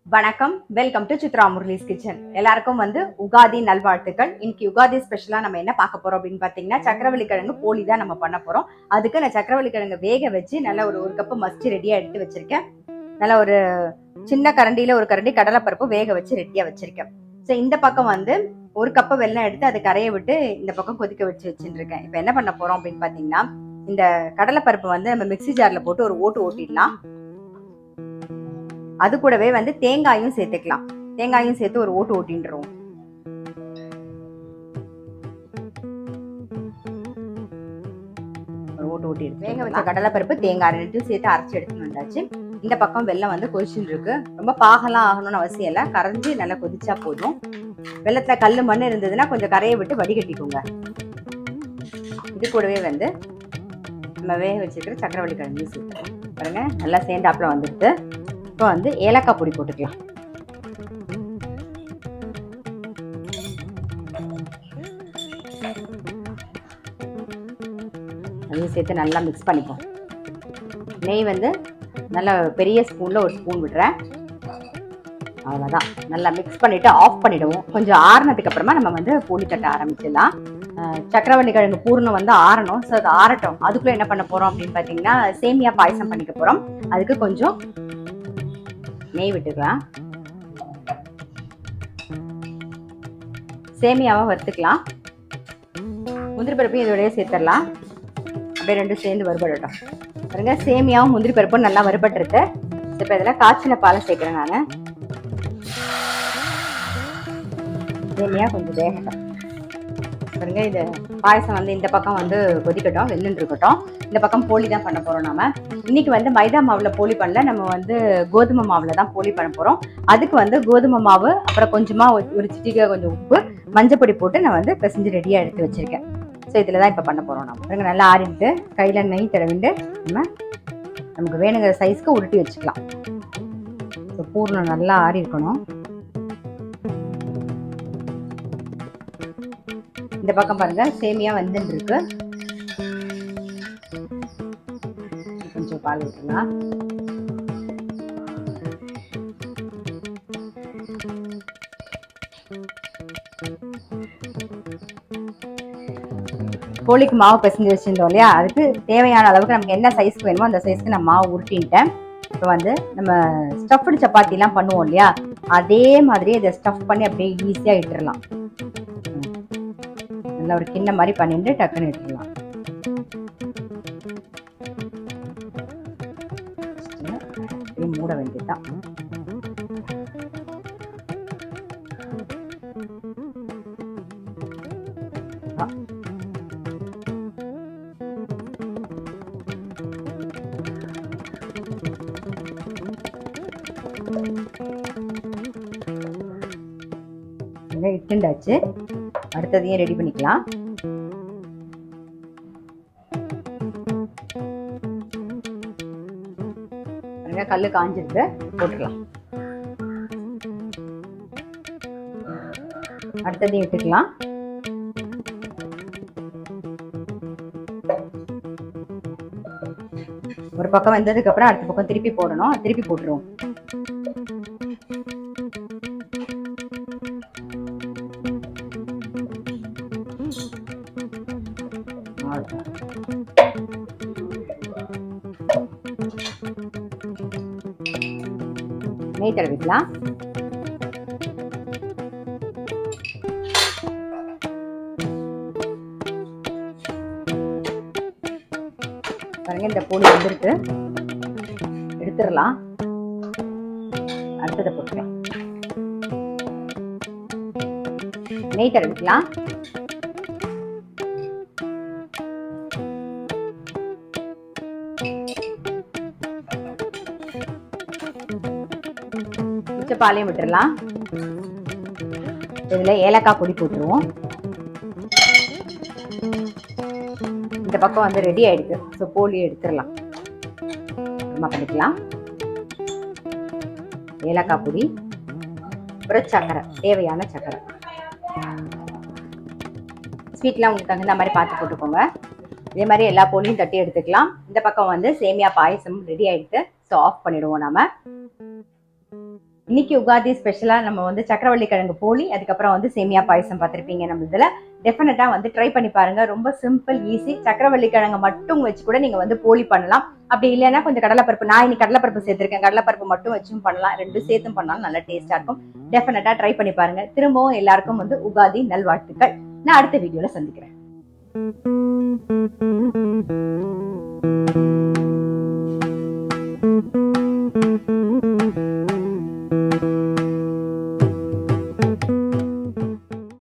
வணக்கம், welcome to Chitra Murali's kitchen. எல்லாருக்கும் உகாதி நல்வாழ்த்துக்கள். இன்னைக்கு உகாதி ஸ்பெஷலா நம்ம என்ன பார்க்க போறோம் அப்படின்னு பாத்தீங்கன்னா, சக்கரவள்ளி கிழங்கு போலி தான் நம்ம பண்ண போறோம். அதுக்கு நான் சக்கரவள்ளி கிழங்கு வேக வச்சு நல்ல ஒரு கப்பு மஸ்டி ரெடியா எடுத்து வச்சிருக்கேன். நல்ல ஒரு சின்ன கரண்டியில ஒரு கரண்டி கடலைப்பருப்பு வேக வச்சு ரெடியா வச்சிருக்கேன். ஸோ இந்த பக்கம் ஒரு கப்பு வெல்லம் எடுத்து அதை கரைய விட்டு இந்த பக்கம் கொதிக்க வச்சு வச்சுருக்கேன். இப்போ என்ன பண்ண போறோம் அப்படின்னு பாத்தீங்கன்னா, இந்த கடலைப்பருப்பு நம்ம மிக்சி ஜார்ல போட்டு ஒரு ஓட்டு ஓட்டிடலாம். அது கூடவே தேங்காயும் சேர்த்துக்கலாம். தேங்காயும் சேர்த்து ஒரு ஓட்டு ஓட்டின்றோம். ஒரு ஓட்டு ஓட்டி வேக வச்ச கடலைப்பருப்பு தேங்காய் ரெண்டும் சேர்த்து அரைச்சி எடுத்துன்னு வந்தாச்சு. இந்த பக்கம் வெல்லம் கொதிச்சுட்டு இருக்கு. ரொம்ப பாகலாம் ஆகணும்னு அவசியம் இல்லை, கரைஞ்சி நல்லா கொதிச்சா போதும். வெள்ளத்துல கல்லு மண் இருந்ததுன்னா கொஞ்சம் கரையை விட்டு வடிகட்டிக்கோங்க. இது கூடவே நம்ம வேக வச்சுக்கிற சக்கரவள்ளி கிழங்கு சேர்த்து பாருங்க, நல்லா சேர்ந்தாப்புல வந்துட்டு இப்போ ஏலக்காய் பொடி போட்டுக்கலாம். அதையும் சேர்த்து நல்லா மிக்ஸ் பண்ணிப்போம். நெய் நல்லா பெரிய ஸ்பூன்ல ஒரு ஸ்பூன் விடுறேன். அவ்வளோதான். நல்லா மிக்ஸ் பண்ணிட்டு ஆஃப் பண்ணிடுவோம். கொஞ்சம் ஆறுனதுக்கு அப்புறமா நம்ம போலி தட்ட ஆரம்பிச்சிடலாம். சக்கரவள்ளி கிழங்கு பூர்ணம் ஆறணும். ஸோ அது ஆறட்டும். அதுக்குள்ள என்ன பண்ண போறோம் அப்படின்னு பார்த்தீங்கன்னா, சேமியா பாயசம் பண்ணிக்க போறோம். அதுக்கு கொஞ்சம் நெய் விட்டுக்கலாம். சேமியாவை வறுத்துக்கலாம். முந்திரி பருப்பையும் இதோடய சேர்த்துடலாம். அப்படியே ரெண்டும் சேர்ந்து வறுபடட்டும். பாருங்க, சேமியாவும் முந்திரி பருப்பும் நல்லா வறுபட்டுருக்கு. இப்போ இதில் காய்ச்சின பாலை சேர்க்கிறேன். நான் சேமியா கொஞ்சம் வேகட்டும். பாருங்க, இது பாயசம் இந்த பக்கம் கொதிக்கட்டும், வெள்ளுன்னு இருக்கட்டும். இந்த பக்கம் போலி தான் பண்ண போறோம். நாம இன்னைக்கு மைதா மாவுல போலி பண்ணல, நம்ம கோதுமை மாவுல தான் போலி பண்ண போறோம். அதுக்கு கோதுமை மாவு, அப்புறம் கொஞ்சமா ஒரு சிட்டிகை கொஞ்சம் உப்பு, மஞ்சப்பொடி போட்டு நான் பிசைஞ்சு ரெடியா எடுத்து வச்சிருக்கேன். ஸோ இதுல தான் இப்ப பண்ண போறோம். நம்ம பாருங்க, நல்லா ஆறிட்டு கையில நெய் தடவிட்டு நமக்கு வேணுங்கிற சைஸ்க்கு உருட்டி வச்சுக்கலாம். ஸோ பூர்ணம் நல்லா ஆறி இருக்கணும். இந்த பக்கம் பாருங்க, சேமியா வந்துட்டு இருக்கு. கொஞ்சம் பால் ஊற்றலாம். போலிக்கு மாவு பிசைஞ்சு வச்சிருந்தோம் இல்லையா, அதுக்கு தேவையான அளவுக்கு நமக்கு என்ன சைஸ்க்கு வேணுமோ அந்த சைஸ்க்கு நான் மாவு உருட்டின்ட்டேன். இப்போ நம்ம ஸ்டஃப்டு சப்பாத்திலாம் பண்ணுவோம் இல்லையா, அதே மாதிரி இதை ஸ்டஃப் பண்ணி அப்படியே ஈஸியா இட்டுடலாம். நல்லா ஒரு கிண்ண மாதிரி பண்ணிட்டு டக்குன்னு எடுத்துடலாம். மூட வேண்டியதுதான். இட்டுண்டாச்சு. அடுத்ததையும் ரெடி பண்ணிக்கலாம். கல்லு காஞ்சிருக்கு, போட்டுக்கலாம். அடுத்ததையும் இட்டுக்கலாம். ஒரு பக்கம் வந்ததுக்கு அப்புறம் அடுத்த பக்கம் திருப்பி போடணும். திருப்பி போட்டுருவோம். நெய் தடவிக்கலாம். பாருங்க, இந்த போலி வந்துருக்கு. எடுத்துடலாம். அடுத்ததை போட்டுக்கலாம். நெய் தடவிக்கலாம். பாலையும் விட்டுறலாம். இதுல ஏலக்காய் பொடி போட்டுருவோம். இந்த பக்கம் ரெடி ஆயிடுச்சு. ஸோ போலி எடுத்துடலாம். பண்ணிக்கலாம். ஏலக்காய் பொடி, அப்புறம் சக்கரை, தேவையான சக்கரை. ஸ்வீட்லாம் உங்களுக்கு தகுந்த மாதிரி பார்த்து போட்டுக்கோங்க. இதே மாதிரி எல்லா போலியும் தட்டி எடுத்துக்கலாம். இந்த பக்கம் சேமியா பாயசம் ரெடி ஆயிடுச்சு. ஸோ ஆஃப் பண்ணிடுவோம். நாம இன்னைக்கு உகாதி ஸ்பெஷலா நம்ம வந்து சக்கரவள்ளி கிழங்கு போலி, அதுக்கப்புறம் வந்து சேமியா பாயசம் பார்த்திருப்பீங்க. நம்ம இதுல டெஃபினட்டா வந்து ட்ரை பண்ணி பாருங்க. ரொம்ப சிம்பிள், ஈஸி. சக்கரவள்ளி கிழங்கு மட்டும் வச்சு கூட நீங்க வந்து போலி பண்ணலாம். அப்படி இல்லைன்னா கொஞ்சம் கடலைப்பருப்பு, நான் இன்னைக்கு கடலைப்பருப்பு சேர்த்திருக்கேன், கடலைப்பருப்பு மட்டும் வச்சும் பண்ணலாம், ரெண்டும் சேர்த்தும் பண்ணாலும் நல்லா டேஸ்டா இருக்கும். டெஃபினட்டா ட்ரை பண்ணி பாருங்க. திரும்பவும் எல்லாருக்கும் வந்து உகாதி நல்வாழ்த்துக்கள். நான் அடுத்த வீடியோல சந்திக்கிறேன்.